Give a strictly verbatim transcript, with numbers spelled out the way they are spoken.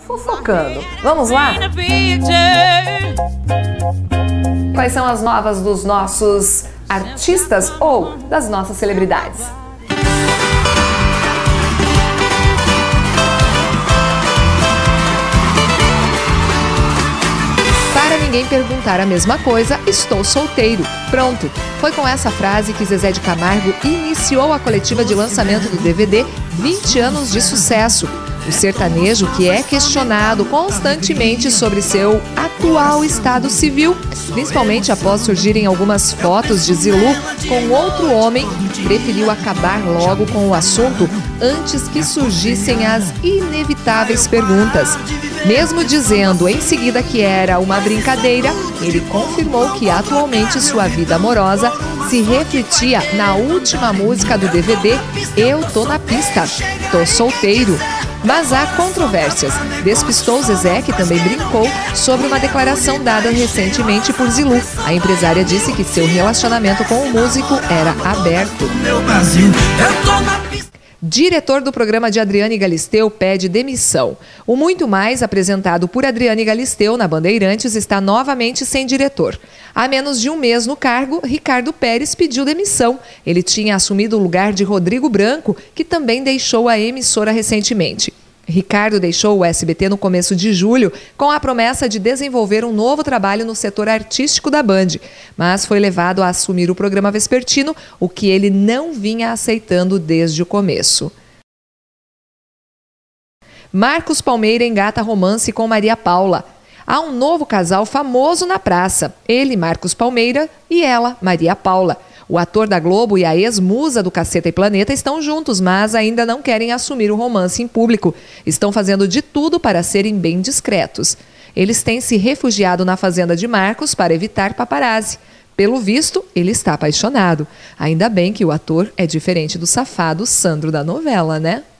fofocando. Vamos lá? Quais são as novas dos nossos artistas ou das nossas celebridades? Para ninguém perguntar a mesma coisa, estou solteiro. Pronto. Foi com essa frase que Zezé de Camargo iniciou a coletiva de lançamento do D V D vinte anos de sucesso. O sertanejo, que é questionado constantemente sobre seu atual estado civil, principalmente após surgirem algumas fotos de Zilu com outro homem, preferiu acabar logo com o assunto antes que surgissem as inevitáveis perguntas. Mesmo dizendo em seguida que era uma brincadeira, ele confirmou que atualmente sua vida amorosa se refletia na última música do D V D Eu Tô na Pista, Tô Solteiro. Mas há controvérsias. Despistou Zezé, que também brincou, sobre uma declaração dada recentemente por Zilu. A empresária disse que seu relacionamento com o músico era aberto. Diretor do programa de Adriane Galisteu pede demissão. O Muito Mais, apresentado por Adriane Galisteu na Bandeirantes, está novamente sem diretor. Há menos de um mês no cargo, Ricardo Pérez pediu demissão. Ele tinha assumido o lugar de Rodrigo Branco, que também deixou a emissora recentemente. Ricardo deixou o S B T no começo de julho com a promessa de desenvolver um novo trabalho no setor artístico da Band, mas foi levado a assumir o programa vespertino, o que ele não vinha aceitando desde o começo. Marcos Palmeira engata romance com Maria Paula. Há um novo casal famoso na praça, ele, Marcos Palmeira, e ela, Maria Paula. O ator da Globo e a ex-musa do Caceta e Planeta estão juntos, mas ainda não querem assumir o romance em público. Estão fazendo de tudo para serem bem discretos. Eles têm se refugiado na fazenda de Marcos para evitar paparazzi. Pelo visto, ele está apaixonado. Ainda bem que o ator é diferente do safado Sandro da novela, né?